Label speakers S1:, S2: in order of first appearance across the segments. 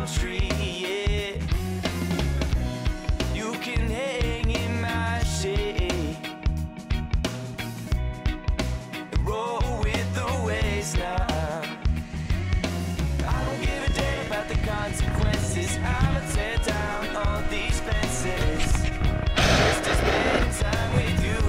S1: Street, yeah. You can hang in my shade, roll with the waves now. I don't give a damn about the consequences. I'ma tear down all these fences just to spend time with you.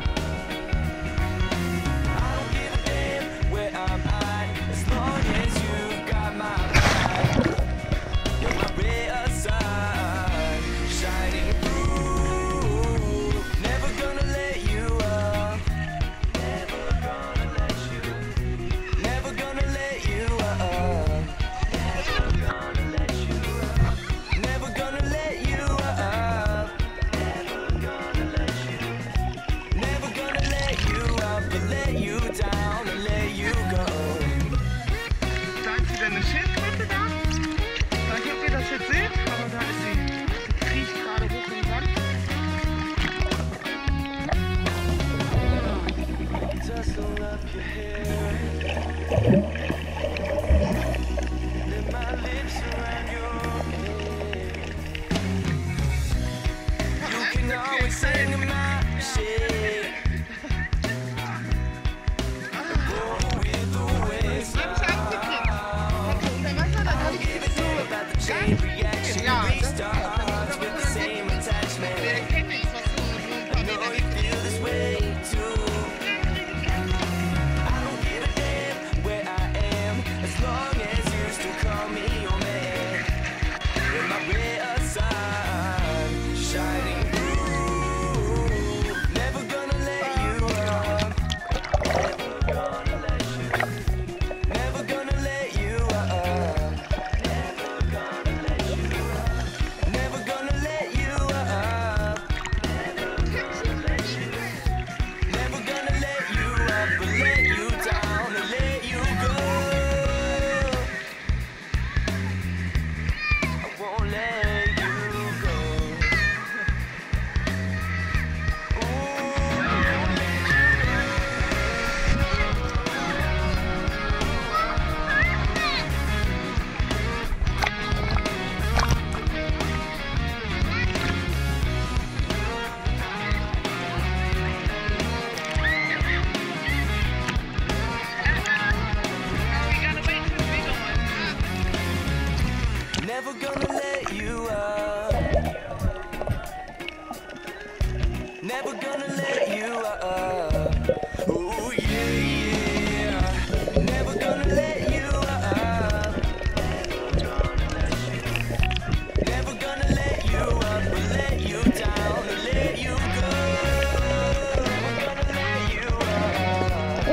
S1: I don't give a damn where I'm at, as long as you got my back. You're my ray of sun, shining through. Never gonna let you up. Never gonna let you. Never gonna let you up. Never gonna let you up. Never gonna let you up. Never gonna let you. Never gonna let you up, but let you down and let you go.
S2: Da ist wieder eine Schildkröte da. Ich weiß nicht, ob ihr das jetzt seht, aber da ist sie. Sie kriecht gerade hoch im Sand.
S1: Tussle up your hair, let my lips around your head. You can always sing in my shade, roll with the waves now. I don't give a damn about the chain reaction. Restarts with the same attachment. I know you feel this way too. I don't give a damn where I am, as long as you still call me your man. You're my ray of sun, shining through. Never gonna let you up. Never gonna let you. Never gonna let you up. Never gonna let you up. Never gonna let you up. Never gonna let you. Never gonna let you up, but let you down and let you go. I won't let you go. Never gonna let you up. Never gonna let you up. Ooh, yeah, yeah. Never gonna let you up. Never gonna let you up, but let you down and let you go. Never gonna let you up.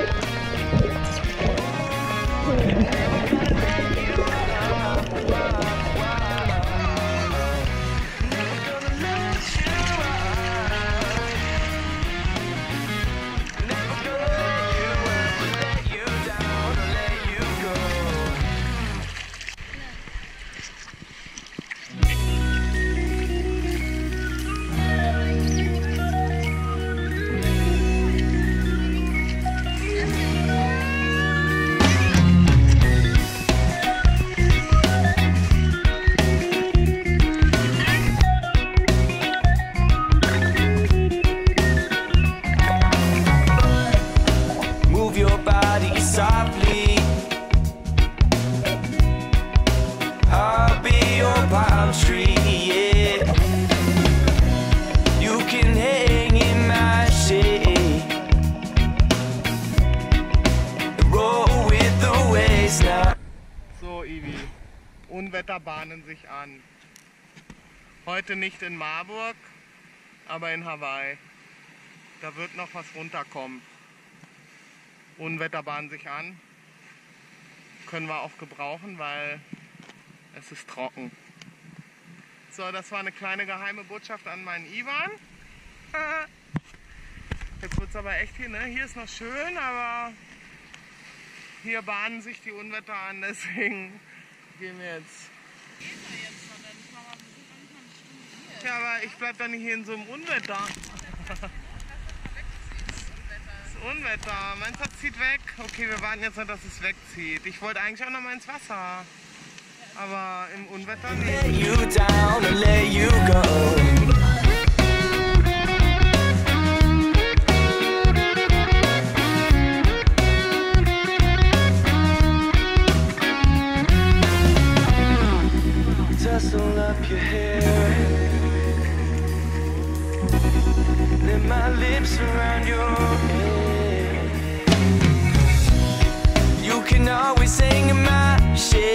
S1: Move your body softly. I'll be your palm tree, yeah. You can hang in my shade, roll with the waves now.
S2: So, Ivi, Unwetter bahnen sich an. Heute nicht in Marburg, aber in Hawaii. Da wird noch was runterkommen. Unwetter bahnen sich an. Können wir auch gebrauchen, weil es ist trocken. So, das war eine kleine geheime Botschaft an meinen Ivan. Jetzt wird es aber echt hier, ne? Hier ist noch schön, aber hier bahnen sich die Unwetter an, deswegen gehen wir jetzt. Ja, aber ich bleib doch nicht hier in so einem Unwetter. Das Unwetter. Meinst du, das zieht weg? Okay, wir warten jetzt noch, dass es wegzieht. Ich wollte eigentlich auch noch mal ins Wasser. Aber im Unwetter
S1: Let
S2: nicht.
S1: you down and let you go. Tussle up your hair. Let my lips around your head. You can always hang in my shade.